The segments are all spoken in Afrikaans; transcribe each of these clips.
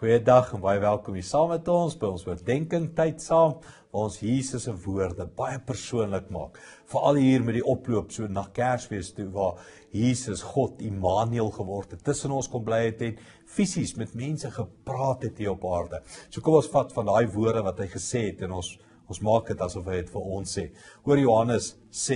Goeiedag en baie welkom hier saam met ons by ons oordeenking tyd saam, waar ons Jesus se woorde baie persoonlik maak. Veral hier met die oploop so na Kersfees toe, waar Jesus God Immanuel geword het, tussen ons kom bly het en fisies met mense gepraat het hier op aarde. So kom ons vat van daai woorde wat hy gesê het en ons maak dit asof hy het vir ons sê. Hoor Johannes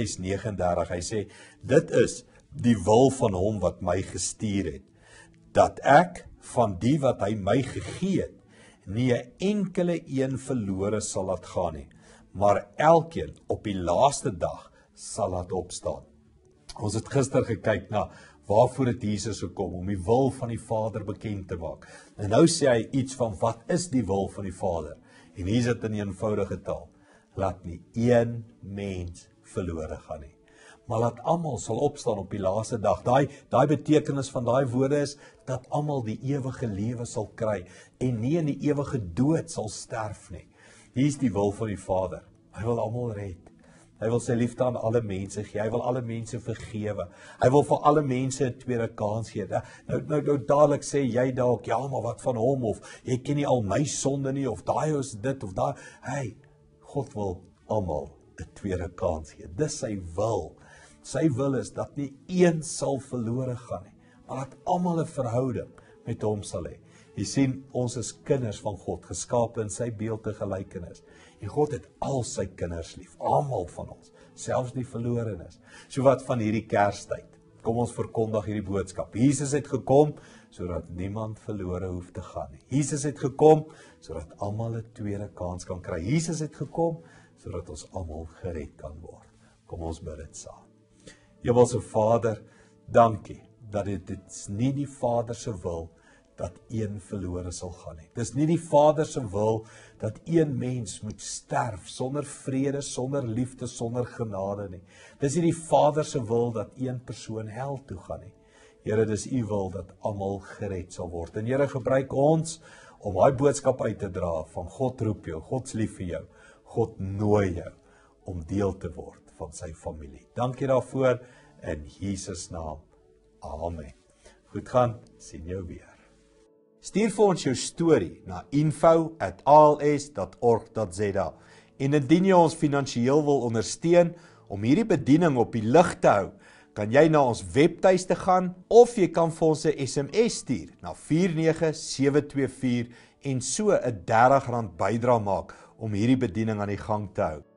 6:39, hy sê, dit is die wil van hom wat my gestuur het, dat ek van die wat hy my gegee het, nie 'n enkele een verlore sal laat gaan nie, maar elkeen op die laaste dag sal laat opstaan. Ons het gister gekyk na waarvoor het Jesus gekom, om die wil van die Vader bekend te maak. En nou sê hy iets van wat is die wil van die Vader? En hier is dit in eenvoudige taal, laat nie een mens verlore gaan nie, maar laat almal sal opstaan op die laaste dag. Daai betekenis van daai woorde is, dat almal die ewige lewe sal kry, en nie in die ewige dood sal sterf nie. Hier is die wil van die Vader. Hy wil almal red. Hy wil sy liefde aan alle mense gee. Hy wil alle mense vergewe. Hy wil vir alle mense 'n tweede kans gee. Nou dadelik sê jy dalk, ja, maar wat van hom? Of jy ken nie al my sonde nie, of daai is dit, of daai. Hey, God wil almal 'n tweede kans gee. Dis sy wil. Sy wil is dat nie een sal verlore gaan nie, maar dat almal 'n verhouding met hom sal hê. Jy sien, ons is kinders van God, geskape in sy beeld en gelykenis. En God het al sy kinders lief, almal van ons, selfs die verlorenes. So wat van hierdie Kerstyd? Kom ons verkondig hierdie boodskap. Jesus het gekom sodat niemand verlore hoef te gaan nie. Jesus het gekom sodat almal 'n tweede kans kan kry. Jesus het gekom sodat ons almal gered kan word. Kom ons bid dit saam. Hemelse Vader, dankie dat dit nie die Vader se wil dat een verlore sal gaan nie. Dis nie die Vader se wil dat een mens moet sterf sonder vrede, sonder liefde, sonder genade nie. Dis nie die Vader se wil dat een persoon hel toe gaan nie. Here, dis u wil dat almal gered sal word. En Here, gebruik ons om daai boodskap uit te dra van God roep jou, God's lief vir jou, God nooi jou om deel te word van sy familie. Dankie daarvoor in Jesus naam. Amen. Goed gaan, sien jou weer. Stuur vir ons jou storie na info@als.org.za. En indien jy ons finansiëel wil ondersteun om hierdie bediening op die lig te hou, kan jy na ons webtuiste gaan of jy kan vir ons 'n SMS stuur na 49724 en so 'n R30 bydrae maak om hierdie bediening aan die gang te hou.